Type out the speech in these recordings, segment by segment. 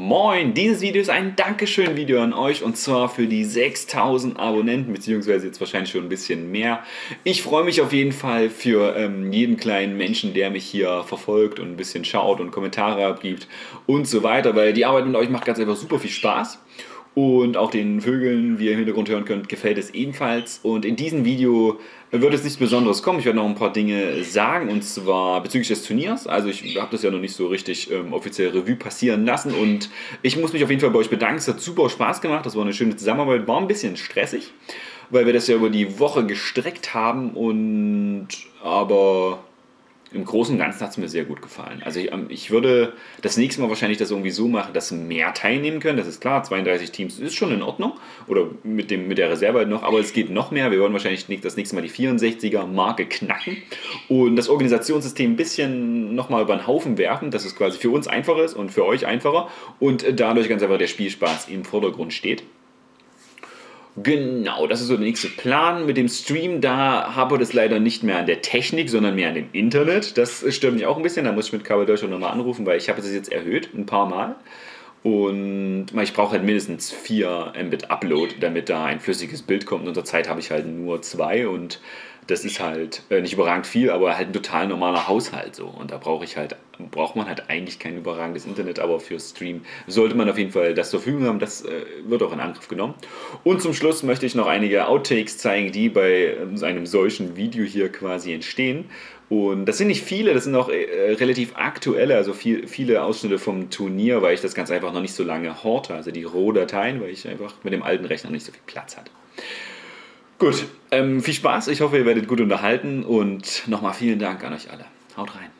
Moin, dieses Video ist ein Dankeschön-Video an euch und zwar für die 6000 Abonnenten, beziehungsweise jetzt wahrscheinlich schon ein bisschen mehr. Ich freue mich auf jeden Fall für jeden kleinen Menschen, der mich hier verfolgt und ein bisschen schaut und Kommentare abgibt und so weiter, weil die Arbeit mit euch macht ganz einfach super viel Spaß. Und auch den Vögeln, wie ihr im Hintergrund hören könnt, gefällt es ebenfalls. Und in diesem Video wird es nichts Besonderes kommen. Ich werde noch ein paar Dinge sagen, und zwar bezüglich des Turniers. Also ich habe das ja noch nicht so richtig offiziell Revue passieren lassen. Und ich muss mich auf jeden Fall bei euch bedanken. Es hat super Spaß gemacht. Das war eine schöne Zusammenarbeit. War ein bisschen stressig, weil wir das ja über die Woche gestreckt haben. Aber im Großen und Ganzen hat es mir sehr gut gefallen. Also ich würde das nächste Mal wahrscheinlich das irgendwie so machen, dass mehr teilnehmen können. Das ist klar, 32 Teams ist schon in Ordnung. Oder mit der Reserve halt noch. Aber es geht noch mehr. Wir wollen wahrscheinlich das nächste Mal die 64er-Marke knacken. Und das Organisationssystem ein bisschen nochmal über den Haufen werfen, dass es quasi für uns einfacher ist und für euch einfacher. Und dadurch ganz einfach der Spielspaß im Vordergrund steht. Genau, das ist so der nächste Plan mit dem Stream. Da hapert es leider nicht mehr an der Technik, sondern mehr an dem Internet. Das stört mich auch ein bisschen. Da muss ich mit Kabel Deutschland nochmal anrufen, weil ich habe es jetzt erhöht, ein paar Mal. Und ich brauche halt mindestens 4 Mbit Upload, damit da ein flüssiges Bild kommt. Und zurzeit habe ich halt nur 2 und das ist halt nicht überragend viel, aber halt ein total normaler Haushalt so. Und da braucht man halt eigentlich kein überragendes Internet, aber für Stream sollte man auf jeden Fall das zur Verfügung haben. Das wird auch in Angriff genommen. Und zum Schluss möchte ich noch einige Outtakes zeigen, die bei einem solchen Video hier quasi entstehen. Und das sind nicht viele, das sind auch relativ aktuelle, also viele Ausschnitte vom Turnier, weil ich das ganz einfach noch nicht so lange horte, also die Rohdateien, weil ich einfach mit dem alten Rechner nicht so viel Platz hatte. Gut, viel Spaß, ich hoffe, ihr werdet gut unterhalten und nochmal vielen Dank an euch alle. Haut rein.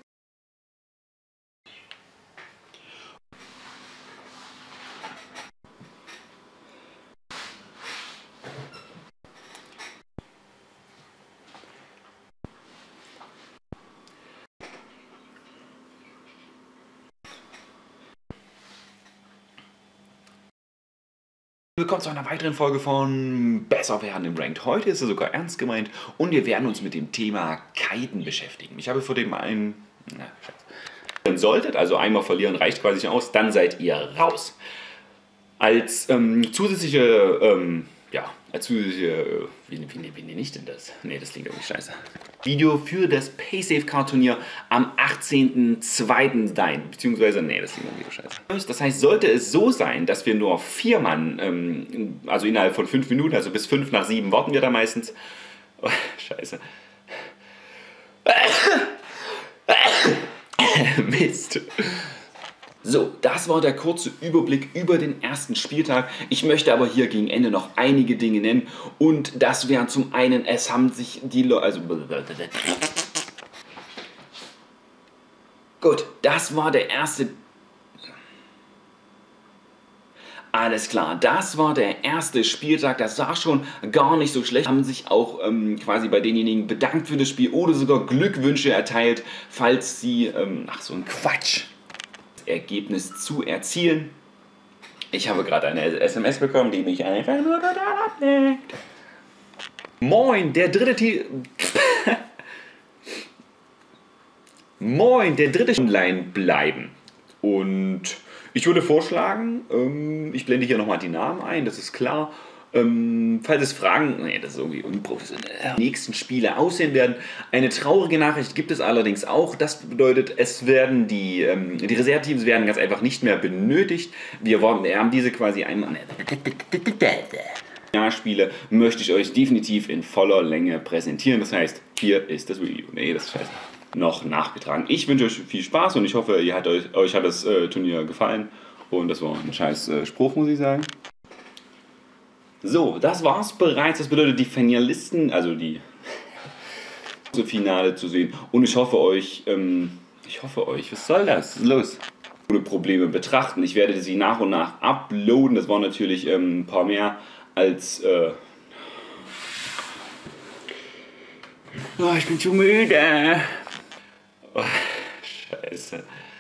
Willkommen zu einer weiteren Folge von Besser werden im Ranked. Heute ist es sogar ernst gemeint und wir werden uns mit dem Thema Kiten beschäftigen. Ich habe vor dem solltet, also einmal verlieren reicht quasi nicht aus, dann seid ihr raus. Als zusätzliche, wie nenne ich denn das? Ne, das klingt irgendwie scheiße. Video für das PaySafeCard-Turnier am 18.02. sein, beziehungsweise, nee, das klingt irgendwie scheiße. Das heißt, sollte es so sein, dass wir nur 4 Mann, also innerhalb von 5 Minuten, also bis 5 nach 7 warten wir da meistens. Oh, scheiße. Mist. So, das war der kurze Überblick über den ersten Spieltag. Ich möchte aber hier gegen Ende noch einige Dinge nennen. Und das wären zum einen, es haben sich die Leute... Gut, das war der erste... Alles klar, das war der erste Spieltag, das sah schon gar nicht so schlecht. Haben sich auch quasi bei denjenigen bedankt für das Spiel oder sogar Glückwünsche erteilt, falls sie... ach, so ein Quatsch. Ergebnis zu erzielen. Ich habe gerade eine SMS bekommen, die mich einfach nur total ablenkt. Moin, der dritte Moin, der dritte online bleiben. Und ich würde vorschlagen, ich blende hier nochmal die Namen ein, das ist klar. Falls es Fragen, nee, das ist irgendwie unprofessionell, nächsten Spiele aussehen werden. Eine traurige Nachricht gibt es allerdings auch. Das bedeutet, es werden die Reserveteams werden ganz einfach nicht mehr benötigt. Wir haben diese quasi einmal... Spiele möchte ich euch definitiv in voller Länge präsentieren. Das heißt, hier ist das Review. Nee, das ist scheiße. Noch nachgetragen. Ich wünsche euch viel Spaß und ich hoffe, euch hat das Turnier gefallen. Und das war ein scheiß Spruch, muss ich sagen. So, das war's bereits. Das bedeutet, die Finalisten, also die Finale zu sehen. Und ich hoffe euch, was soll das? Los. Ohne Probleme betrachten. Ich werde sie nach und nach uploaden. Das waren natürlich ein paar mehr als... Oh, ich bin zu müde. Oh, scheiße.